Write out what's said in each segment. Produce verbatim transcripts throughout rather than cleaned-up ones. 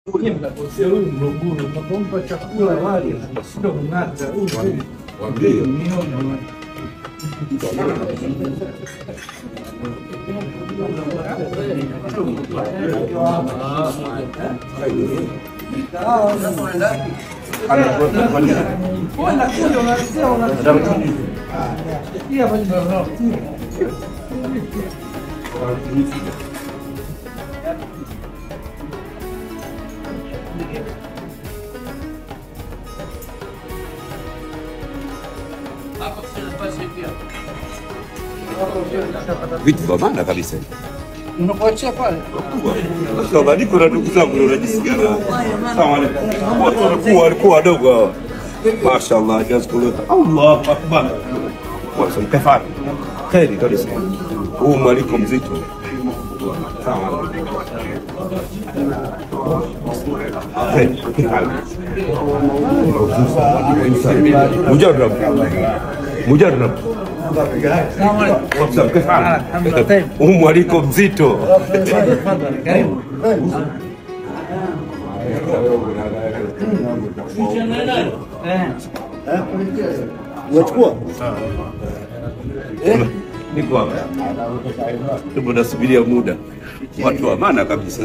Unapompa chakula wali sio mnata wambie miona vitu vya maana kabisa. Unakuachia pale. Sasa badiko na ndugu zangu unajisikia. Sawa wale. Watu walikuwa walikuwa wadogo hao. Mashaallah, jazakullah. Allahu akbar. Kwa sababu kafara. Kheri kabisa. Huu mwaliko mzito. Sawa. Mujarrab. Mujarrab. What's up? Huu mwaliko mzito. Unachukua? Niko hapa. Tupo nasubiria muda. Watu wa maana kabisa.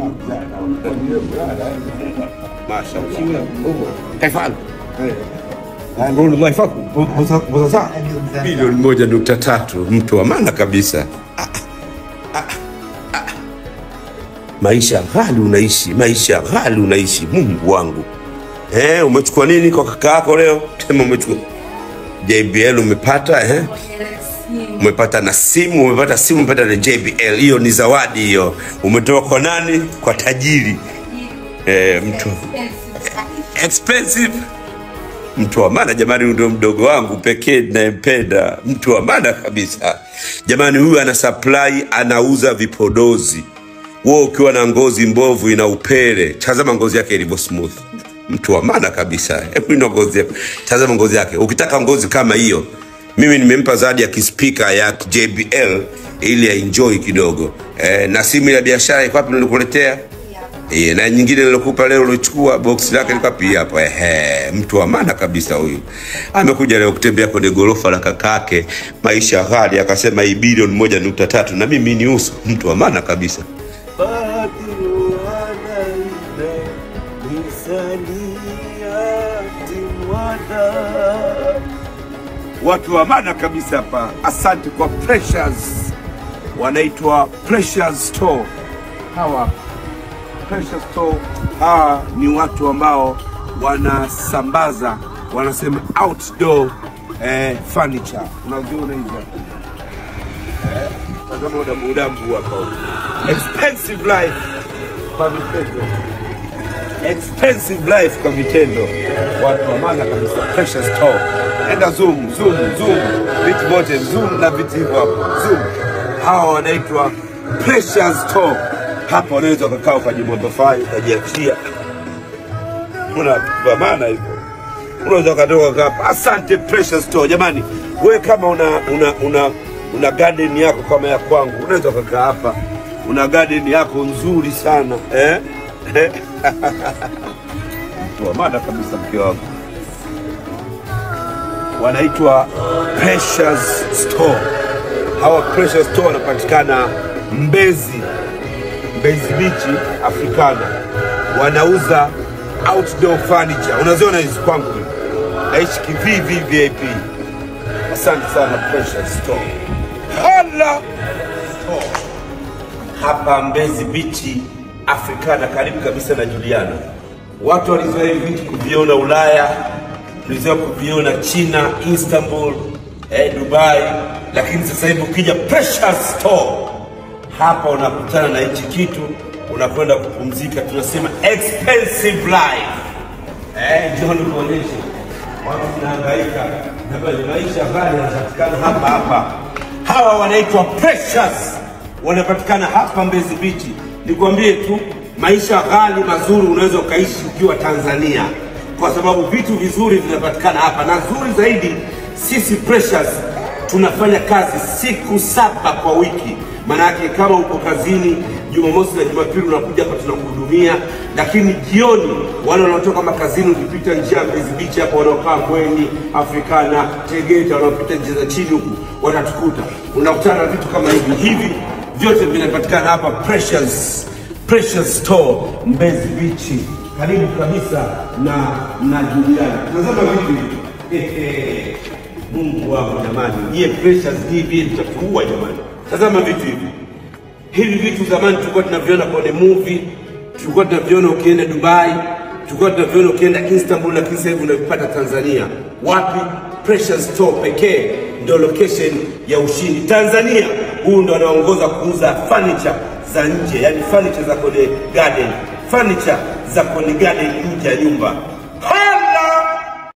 Mashaallah. Kaifal. Ndio maifaku. Sasa bilioni moja nukta tatu mtu wa maana kabisa. Ah, ah, ah. Maisha ghali unaishi, maisha ghali unaishi, Mungu wangu. Eh, umechukua nini kwa kaka yako leo? Sema umechukua J B L umepata eh? Umepata na simu, umepata simu, umepata na J B L. Hiyo ni zawadi hiyo. Umetoa kwa nani? Kwa tajiri. Eh, mtu expensive. Mtu wa maana jamani, ndio mdogo wangu pekee ninayempenda. Mtu wa maana kabisa. Jamani, huyu ana supply, anauza vipodozi. Wewe ukiwa na ngozi mbovu ina upele, tazama ngozi yake ilivyo smooth. Mtu wa maana kabisa. Hebu ndo ngozi yake. Tazama ngozi yake. Ukitaka ngozi kama hiyo, mimi nimempa zawadi ya kispika ya J B L ili aenjoy kidogo. Eh, na simu ya biashara iko wapi nilikuletea? Eh, na nyingine nilokupa leo ulichukua box lake liko pia hapo. Ehe, mtu wa maana kabisa huyu. Amekuja leo kutembea kwenye gorofa la kakake, maisha ghali, akasema hii bilioni moja nukta tatu na mimi ni uso. Mtu wa maana kabisa. Watu wa maana kabisa hapa. Asante kwa Precious. Wanaitwa Precious Store. Hawa Precious Store, hawa ni watu ambao wanasambaza, wanasema outdoor eh, furniture. Unaziona hizo? Eh, tazama muda mudambu hapa. Expensive life kwa vitendo. Expensive life kwa vitendo. Watu wa maana kabisa. Precious Store. Enda zoom, zoom, zoom. Vitu vote zoom na vitu hivyo hapo. Zoom. Hawa wanaitwa Precious Store. Hapa unaweza kukaa kwa jumba fai ukajiachia. Kuna maana hivyo. Unaweza kutoka hapa. Asante Precious Store. Jamani, wewe kama una una una una garden yako kama ya kwangu, unaweza kukaa hapa. Una garden yako nzuri sana, eh? Kwa maana kabisa mke wangu. Wanaitwa Precious Store. Hawa Precious Store wanapatikana Mbezi. Mbezi Beach, Africana. Wanauza outdoor furniture. Unaziona hizi kwangu. Naishi kivivi V I P. Asante sana Precious Store. Hala! Store. Hapa Mbezi Beach, Africana, karibu kabisa na Juliana. Watu walizoea hivi vitu kuviona Ulaya, walizoea kuviona China, Istanbul, eh, Dubai, lakini sasa hivi ukija Precious Store, hapa unakutana na hichi kitu, unakwenda kupumzika. Tunasema expensive life. Eh, John kuonyesha. Watu wanahangaika na maisha ghali yanapatikana hapa hapa. Hawa wanaitwa Precious. Wanapatikana hapa Mbezi Beach. Nikwambie tu, maisha ghali mazuri unaweza ukaishi ukiwa Tanzania, kwa sababu vitu vizuri vinapatikana hapa. Na nzuri zaidi, sisi Precious tunafanya kazi siku saba kwa wiki. Manake kama uko kazini Jumamosi na Jumapili unakuja hapa tunakuhudumia, lakini jioni wale wanaotoka makazini ukipita njia Mbezi Beach hapo wanaokaa Kweni, Afrikana, Tegeta, wanaopita njia za chini huku watatukuta. Unakutana na vitu kama hivi. Hivi vyote vinapatikana hapa Precious Precious Store Mbezi Beach. Karibu kabisa na na Juliana. Tazama vitu hivi. Ehe. Mungu wangu jamani. Yeye Precious T V tutakuwa jamani. Tazama vitu hivi. Hivi vitu zamani tulikuwa tunaviona kwenye movie, tulikuwa tunaviona ukienda Dubai, tulikuwa tunaviona ukienda Istanbul, lakini sasa hivi unavipata Tanzania. Wapi? Precious Store pekee ndio location ya ushindi Tanzania. Huu ndo anaongoza kuuza furniture za nje, yani furniture za kwenye garden, furniture za kwenye garden nje ya nyumba.